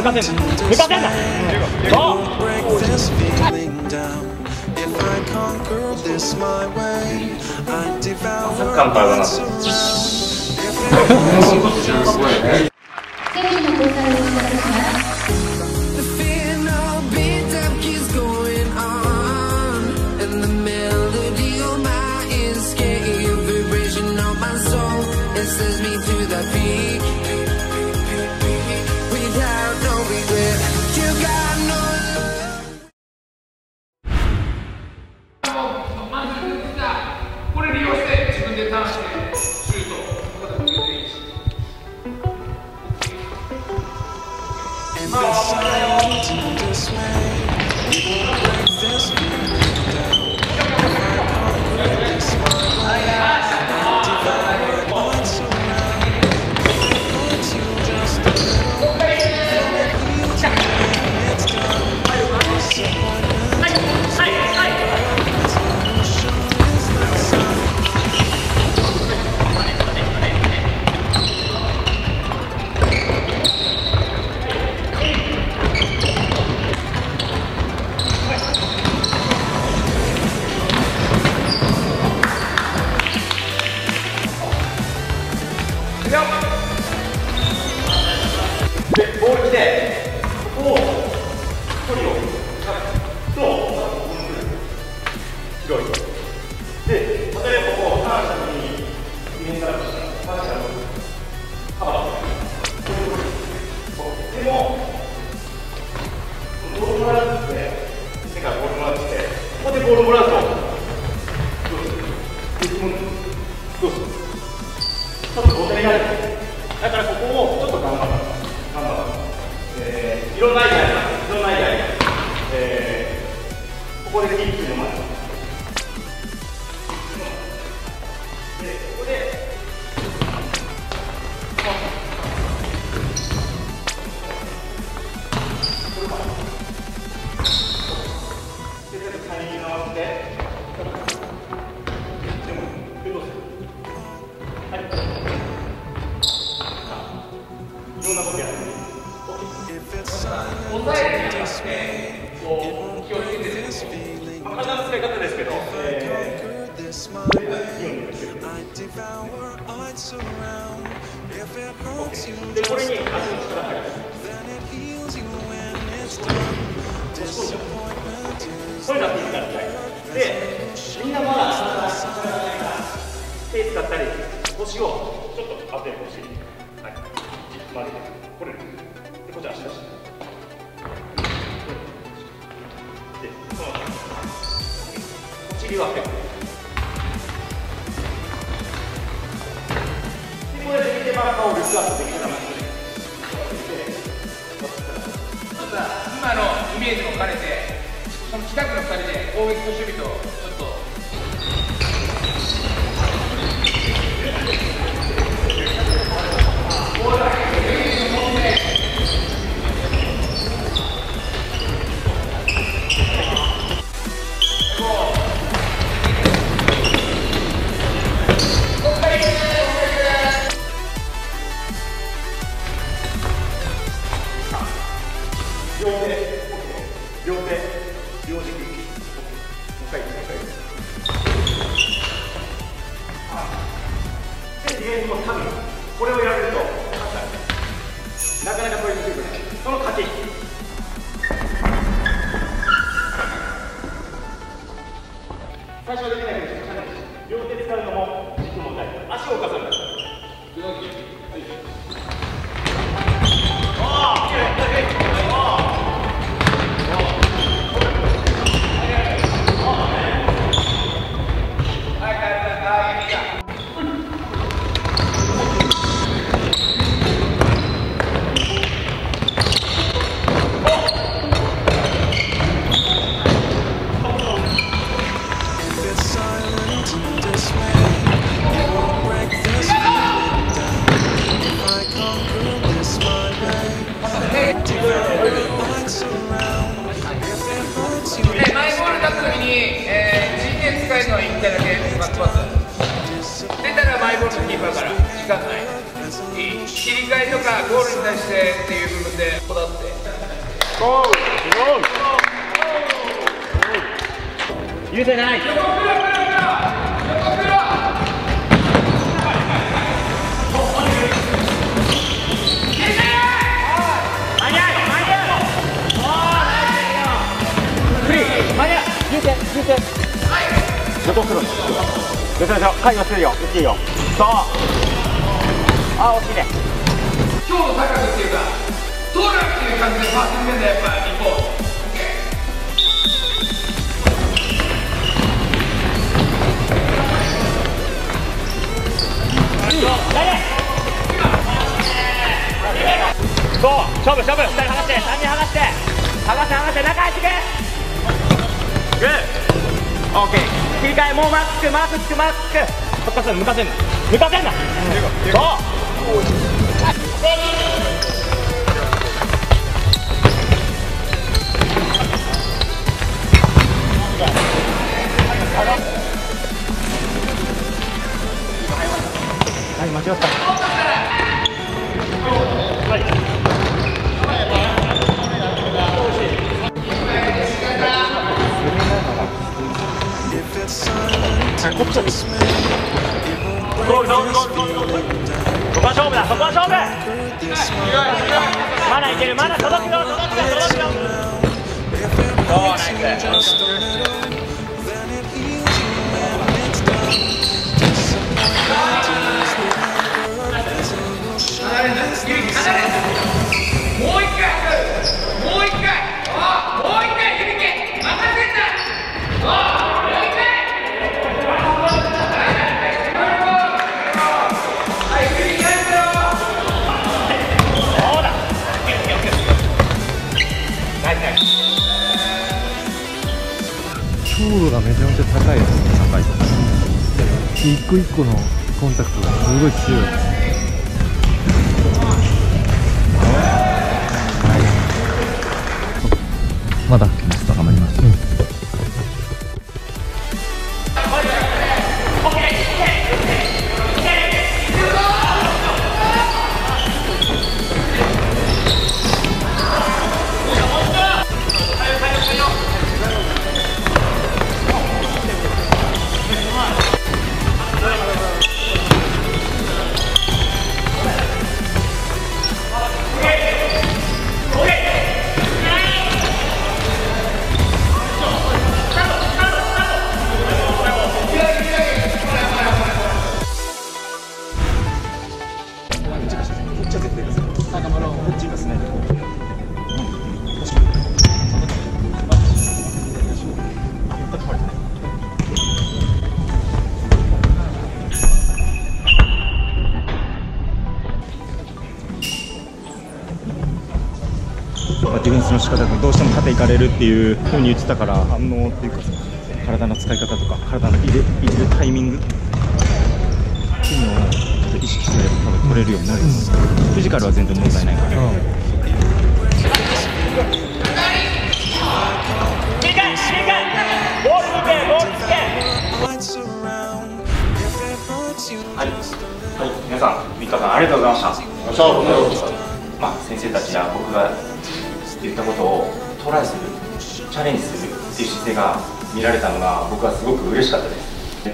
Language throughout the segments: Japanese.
抜かせんな、抜かせんな。そう。乾杯だな。選手の交代をお願いします。 これ利用して自分でターンしてシュートここでも入れていいし。 で、ボール来て、ここを距離を広い。で、例えばここをターンしたときにディフェンスからターンしたのカバーする。でも、ボールもらうって、手からボールもらって、ここでボールもらうと、どうする？ちょっとボテになる。だからここをちょっと頑張る。いろんなアイデアあります。いろんなアイデアあります。ここでキックの前。で、ここで。で、タイミングを合わせて。でも、どうする？はい。いろんなことやる。抑えるにあたってこう気をつけてる体の使い方ですけど、でこれに足の力入る。こういうのは気づかない。で、みんなまだ手使ったり腰をちょっと当てる腰、はい、曲げてこれでこっち足出して。お尻を当てる。で、これで右手バッカーをリストアップできたら今のイメージも兼ねて、その近くの2人で攻撃と守備とちょっと。 両軸、もう一回、で、ディフェンスのタグ、これをやられると、なかなか取りにくくない。その駆け引き。最初はできないけど、両手使うのも軸問題。足を動かさない。 It's 許せない。 横来るんです。よしよしよ、回がするよ。いいよ。そう。あ、惜しいね。 今日の高くっていうか、取るっていう感じでパスしてんだよ、やっぱ日本。 そう、勝負勝負。2人剥がして、3人剥がして、剥がして中入ってけ。グー。オッケー。切り替え、もうマークつく。そっから向かせんな。そう。はい、間違った。はい。こっちです。ゴール。そこは勝負だ。まだいける。まだ届くよ。 もう一回、指け、任せんな。 強度がめちゃめちゃ高いですね。一個一個のコンタクトがすごい強い。まだちょっと頑張ります。 ディフェンスの仕方がどうしても縦いかれるっていうふうに言ってたから、反応っていうか体の使い方とか体の入れるタイミングっていうのをちょっと意識すれば多分取れるようになるんです。フィジカルは全然問題ないから。はい、皆さん3日間ありがとうございました。先生たちや僕が言ったことをトライする、チャレンジするっていう姿勢が見られたのが僕はすごく嬉しかったです。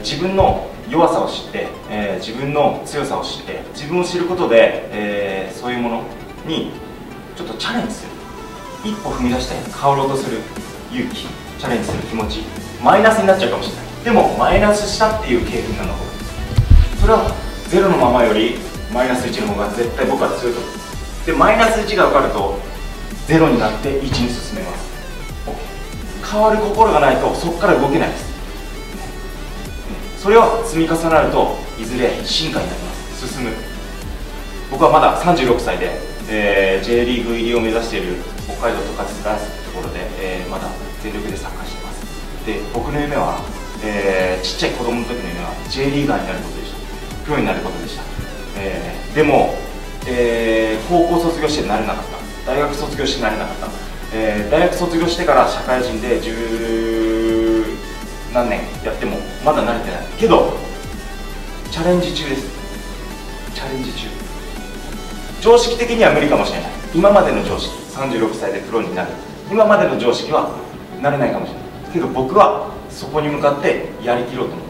自分の弱さを知って、自分の強さを知って、自分を知ることで、そういうものにちょっとチャレンジする、一歩踏み出して変わろうとする勇気、チャレンジする気持ち、マイナスになっちゃうかもしれない。でもマイナスしたっていう経験が残る。それはゼロのままよりマイナス1の方が絶対僕は強いと思う。でマイナス1が分かるとゼロになって1に進めます。変わる心がないとそこから動けないです。それを積み重なるといずれ進化になります。進む。僕はまだ36歳で、J リーグ入りを目指している北海道十勝ダンスというところで、まだ全力でサッカーしています。で僕の夢は、ちっちゃい子供の時の夢は J リーガーになることでした。プロになることでした。でも、高校卒業してなれなかった。大学卒業してなれなかった。大学卒業してから社会人で十何年やってもまだ慣れてないけどチャレンジ中です。チャレンジ中。常識的には無理かもしれない。今までの常識、 36歳でプロになる。今までの常識はなれないかもしれないけど、僕はそこに向かってやりきろうと思って、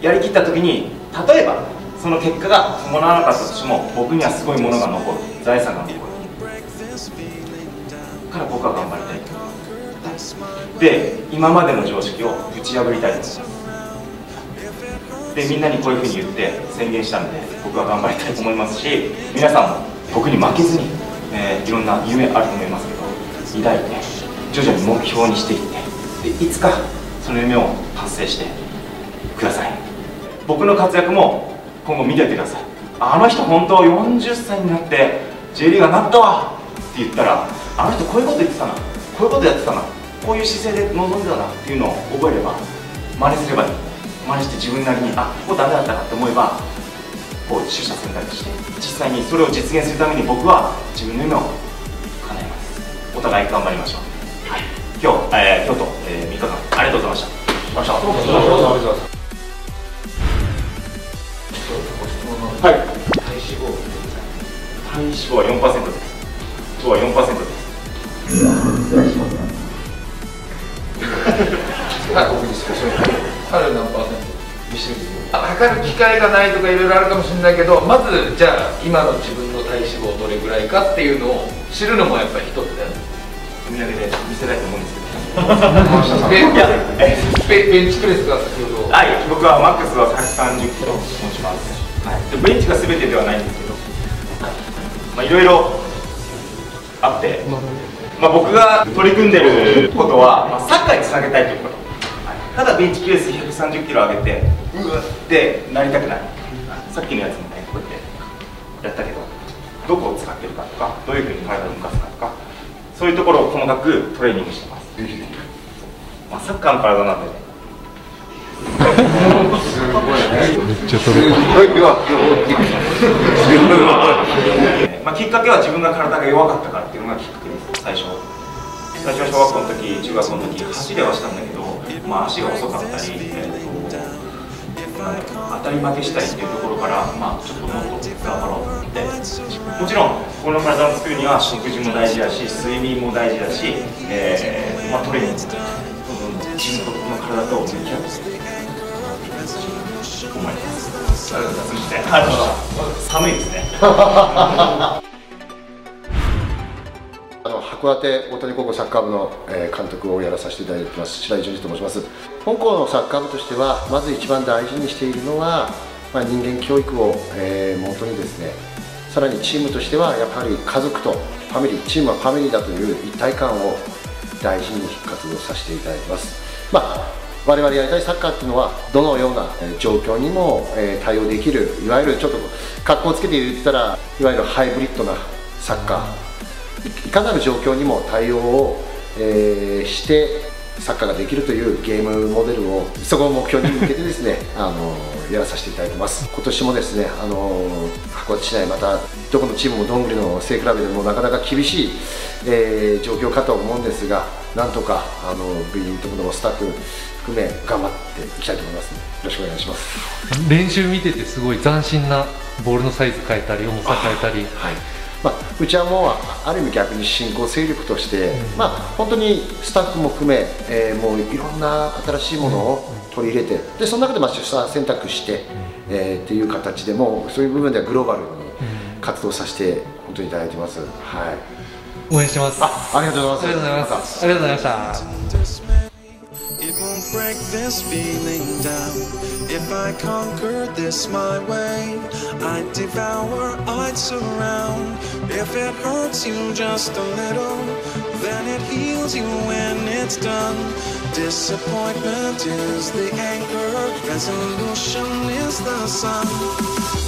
やりきった時に例えばその結果が伴わなかったとしても、僕にはすごいものが残る、財産が残るから僕は頑張りたいと思います。で、今までの常識をぶち破りたいと思います。で、みんなにこういうふうに言って宣言したんで、僕は頑張りたいと思いますし、皆さんも僕に負けずに、いろんな夢あると思いますけど、抱いて徐々に目標にしていって、でいつかその夢を達成してください。僕の活躍も今後見ていてください。あの人本当40歳になって J リーガーになったわって言ったら、あの人こういうこと言ってたな、こういうことやってたな、こういう姿勢で臨んでたなっていうのを覚えれば、真似すればいい。真似して自分なりに、あ、ここダメだったなって思えば、こう取捨選択して、実際にそれを実現するために僕は自分の夢を叶えます。お互い頑張りましょう。はい、今日、京都、3日間ありがとうございました。はい。体脂肪は 4% です。今日は 4% です。 彼何パーセント見せてみて。測る機会がないとかいろいろあるかもしれないけど、まずじゃあ今の自分の体脂肪どれぐらいかっていうのを知るのもやっぱり一つだよね。 お土産で見せたいと思うんですけど。 ベンチプレスが先ほど。 はい、僕はマックスは130キロ持ちます。はい、でベンチが全てではないんですけど、まあいろいろあって、まあ僕が取り組んでることは、まあ、サッカーにつなげたいということ。ただベンチプレス130キロ上げてうわってなりたくない。さっきのやつもね、こうやってやったけど、どこを使ってるかとか、どういうふうに体を動かすかとか、そういうところを細かくトレーニングしてます。まあサッカーの体なんでね。 すごいね。めっちゃ取れる。 まあきっかけは自分が体が弱かったからっていうのがきっかけです。最初は小学校の時、中学校の時走れはしたんだけど、まあ足が遅かったり、当たり負けしたりっていうところから、まあちょっともっと頑張ろうと思って、もちろんこの体を作るには食事も大事だし、睡眠も大事だし、まあトレーニング、自分とこの体と向き合って思います。そして寒いですね。 函館大谷高校サッカー部の監督をやらさせていただいています白井淳二と申します。本校のサッカー部としてはまず一番大事にしているのは、人間教育を元にですね、さらにチームとしてはやっぱり家族とファミリー、チームはファミリーだという一体感を大事に活動させていただいています。我々やりたいサッカーっていうのはどのような状況にも対応できる、いわゆるちょっと格好つけて言ったらいわゆるハイブリッドなサッカー、いかなる状況にも対応をしてサッカーができるというゲームモデルをそこを目標に向けてですねやらさせていただいてます。今年もですね函館市内、またどこのチームもどんぐりの背比べでもなかなか厳しい、状況かと思うんですが、なんとか部員とものスタッフ含め頑張っていきたいと思いますので、よろしくお願いします。 練習見ててすごい斬新なボールのサイズ変えたり重さ変えたり、 うちはもうある意味逆に新興勢力として、本当にスタッフも含め、もういろんな新しいものを取り入れて、でその中で出産選択して、っていう形でもそういう部分ではグローバルに活動させて本当にいただいてます。はい、 応援してます。 ありがとうございます。 ありがとうございました。 It won't break this feeling down. If I conquer this my way, I'd devour, I'd surround. If it hurts you just a little, then it heals you when it's done. Disappointment is the anchor, resolution is the sun.